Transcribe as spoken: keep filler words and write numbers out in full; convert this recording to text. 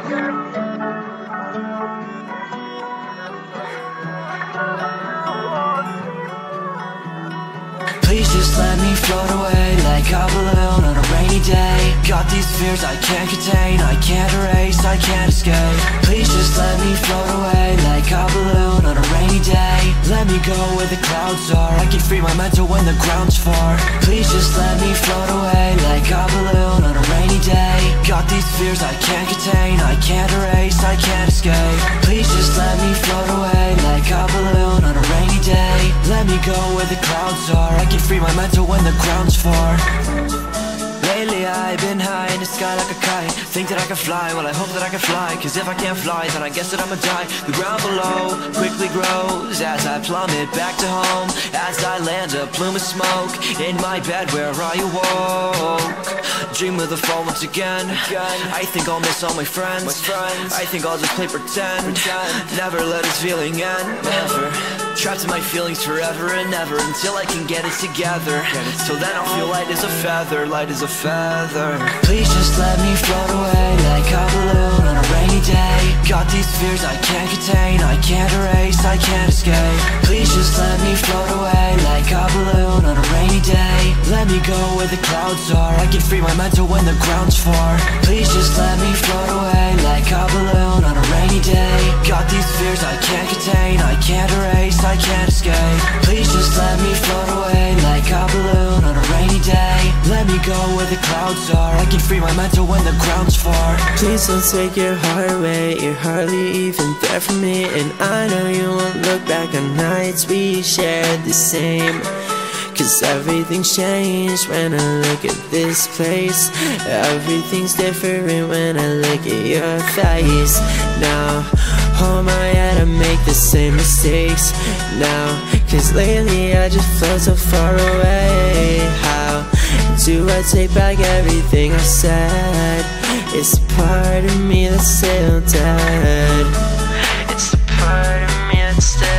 Please just let me float away like a balloon on a rainy day. Got these fears I can't contain, I can't erase, I can't escape. Please just let me float away like a balloon on a rainy day. Let me go where the clouds are, I can free my mental when the ground's far. Please just let me float away like a balloon on a rainy day. Got these fears I can't contain, I can't erase, I can't escape. Please just let me float away like a balloon on a rainy day. Let me go where the clouds are, I can free my mental when the ground's far. Lately I've been high in the sky like a kite. Think that I can fly, well I hope that I can fly. Cause if I can't fly, then I guess that I'ma die. The ground below quickly grows as I plummet back to home. As I land a plume of smoke in my bed where I awoke. Dream of the fall once again. I think I'll miss all my friends. I think I'll just play pretend. Never let this feeling end. Never. Trapped in my feelings forever and ever until I can get it together. So then I'll feel light as a feather, light as a feather. Please just let me float away like a balloon on a rainy day. Got these fears I can't contain, I can't erase, I can't escape. Please just let me float away like a balloon on a rainy day. Let me go where the clouds are, I can free my mental when the ground's far. Please just let me float away like a balloon on a rainy day. Got these fears I can't contain, I can't erase, I can't escape. Please just let me float away like a balloon on a rainy day. Let me go where the clouds are, I can free my mental when the ground's far. Please don't take your heart away, you're hardly even there for me. And I know you won't look back on nights we shared the same. Cause everything's changed when I look at this place. Everything's different when I look at your face. Now, hold my head, I make the same mistakes now. Cause lately I just felt so far away. How do I take back everything I said? It's a part of me that's still dead. It's a part of me that's still